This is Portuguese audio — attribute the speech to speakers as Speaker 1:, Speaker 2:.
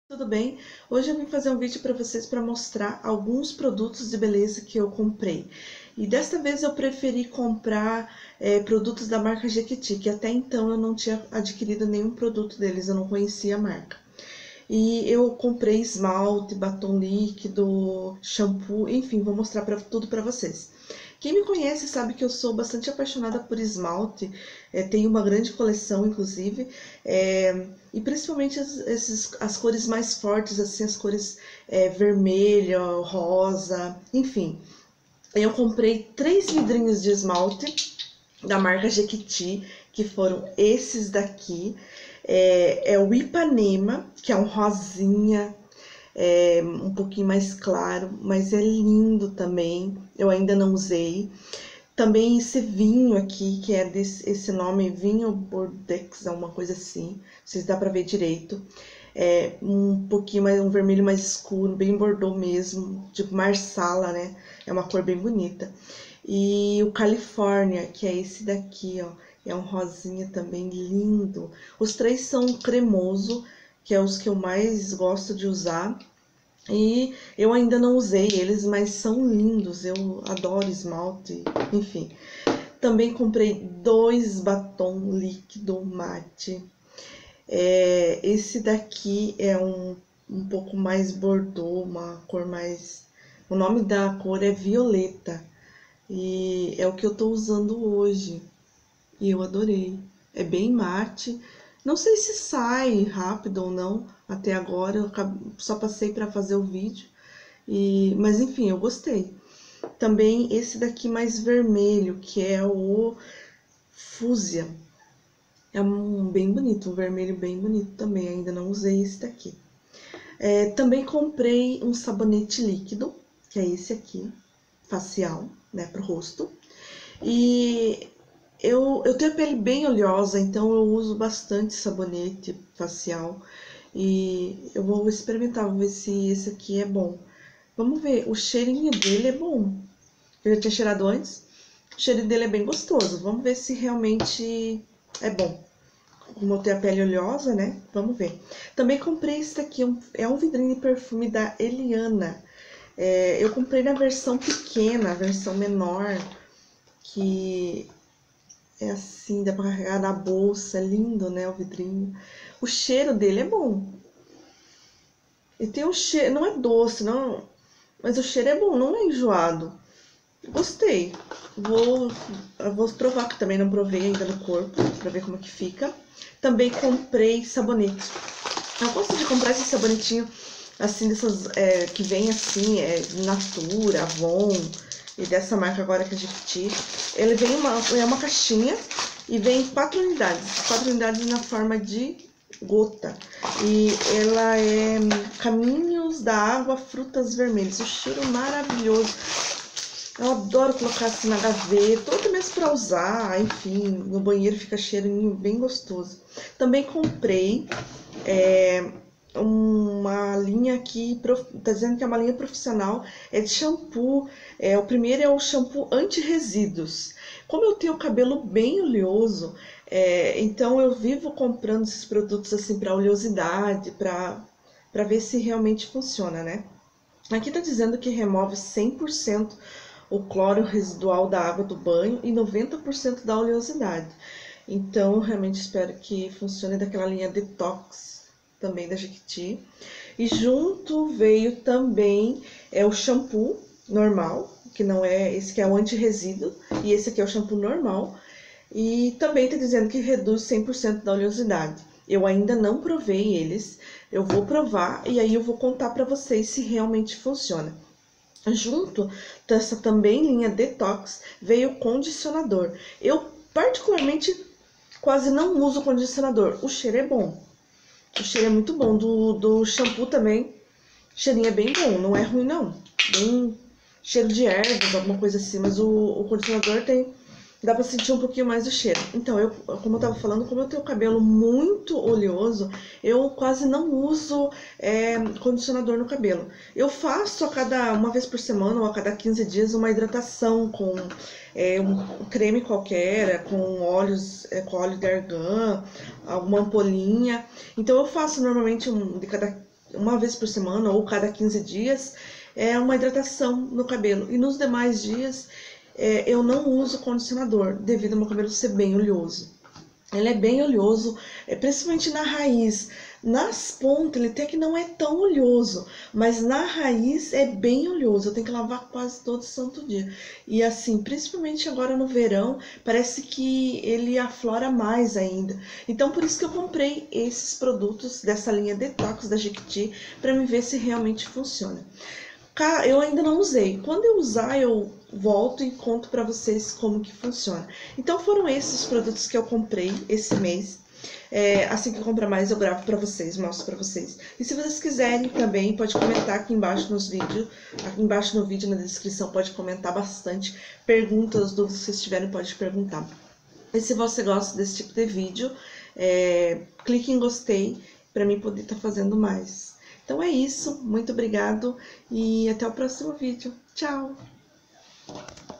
Speaker 1: Tudo bem? Hoje eu vim fazer um vídeo para vocês para mostrar alguns produtos de beleza que eu comprei. E desta vez eu preferi comprar produtos da marca Jequiti, que até então eu não tinha adquirido nenhum produto deles, eu não conhecia a marca. E eu comprei esmalte, batom líquido, shampoo, enfim, vou mostrar tudo para vocês. Quem me conhece sabe que eu sou bastante apaixonada por esmalte, tenho uma grande coleção, inclusive, e principalmente as cores mais fortes, assim, as cores vermelha, rosa, enfim. Eu comprei 3 vidrinhos de esmalte da marca Jequiti, que foram esses daqui. É o Ipanema, que é um rosinha, um pouquinho mais claro, mas é lindo também. Eu ainda não usei. Também esse vinho aqui, que é esse nome, vinho Bordeaux, uma coisa assim. Não sei se dá pra ver direito. É um pouquinho mais, um vermelho mais escuro, bem bordô mesmo, tipo marsala, né? É uma cor bem bonita. E o California, que é esse daqui, ó. É um rosinha também lindo. Os três são cremoso, que é os que eu mais gosto de usar. E eu ainda não usei eles, mas são lindos. Eu adoro esmalte, enfim. Também comprei 2 batom líquido mate. Esse daqui é um pouco mais bordô, uma cor mais. O nome da cor é violeta. E é o que eu tô usando hoje. E eu adorei. É bem mate. Não sei se sai rápido ou não. Até agora eu só passei para fazer o vídeo. Mas enfim, eu gostei. Também esse daqui mais vermelho, que é o Fúzia. É um bem bonito, um vermelho bem bonito também. Ainda não usei esse daqui. Também comprei um sabonete líquido, que é esse aqui, facial, né, pro rosto. E eu tenho a pele bem oleosa, então eu uso bastante sabonete facial. E eu vou experimentar, vou ver se esse aqui é bom. Vamos ver, o cheirinho dele é bom. Eu já tinha cheirado antes. O cheiro dele é bem gostoso. Vamos ver se realmente é bom. Como eu tenho a pele oleosa, né? Vamos ver. Também comprei esse daqui, é um vidrinho de perfume da Eliana. Eu comprei na versão pequena, a versão menor, que é assim, dá pra carregar na bolsa, é lindo, né, o vidrinho. O cheiro dele é bom. E tem um cheiro, não é doce, não, mas o cheiro é bom, não é enjoado. Gostei. Eu vou provar, que também não provei ainda no corpo, pra ver como é que fica. Também comprei sabonete. Eu gosto de comprar esse sabonetinho, assim, dessas, que vem assim, Natura, Avon, e dessa marca agora que a gente tira. Ele vem é uma caixinha e vem 4 unidades. 4 unidades na forma de gota. E ela é Caminhos da Água, Frutas Vermelhas. O cheiro maravilhoso. Eu adoro colocar assim na gaveta, ou até mesmo para usar, enfim, no banheiro fica cheirinho bem gostoso. Também comprei uma linha aqui, tá dizendo que é uma linha profissional, é de shampoo. O primeiro é o shampoo anti-resíduos. Como eu tenho o cabelo bem oleoso, então eu vivo comprando esses produtos assim para oleosidade, para ver se realmente funciona, né? Aqui tá dizendo que remove 100% o cloro residual da água do banho e 90% da oleosidade. Então, realmente espero que funcione daquela linha Detox, também da Jequiti. E junto veio também o shampoo normal, que não é esse, que é o anti-resíduo, e esse aqui é o shampoo normal. E também está dizendo que reduz 100% da oleosidade. Eu ainda não provei eles, eu vou provar e aí eu vou contar para vocês se realmente funciona. Junto dessa também linha Detox veio o condicionador. Eu particularmente quase não uso condicionador. O cheiro é bom. O cheiro é muito bom. Do shampoo também, o cheirinho é bem bom. Não é ruim, não. Bem cheiro de ervas, alguma coisa assim. Mas o condicionador tem... Dá pra sentir um pouquinho mais do cheiro. Então, como eu tava falando, como eu tenho o cabelo muito oleoso, eu quase não uso condicionador no cabelo. Eu faço uma vez por semana ou a cada 15 dias uma hidratação com um creme qualquer, com com óleo de argan, alguma ampolinha. Então eu faço normalmente uma vez por semana ou cada 15 dias, é uma hidratação no cabelo. E nos demais dias, eu não uso condicionador, devido ao meu cabelo ser bem oleoso. Ele é bem oleoso, principalmente na raiz. Nas pontas ele até que não é tão oleoso, mas na raiz é bem oleoso. Eu tenho que lavar quase todo santo dia. E assim, principalmente agora no verão, parece que ele aflora mais ainda. Então por isso que eu comprei esses produtos dessa linha Detox da Jequiti, para me ver se realmente funciona. Eu ainda não usei. Quando eu usar, eu volto e conto para vocês como que funciona. Então foram esses os produtos que eu comprei esse mês. Assim que eu comprar mais, eu gravo para vocês, mostro para vocês. E se vocês quiserem também, pode comentar aqui embaixo nos vídeos. Aqui embaixo no vídeo, na descrição, pode comentar bastante. Perguntas, dúvidas que vocês tiverem, pode perguntar. E se você gosta desse tipo de vídeo, clique em gostei para mim poder estar fazendo mais. Então é isso, muito obrigado e até o próximo vídeo. Tchau!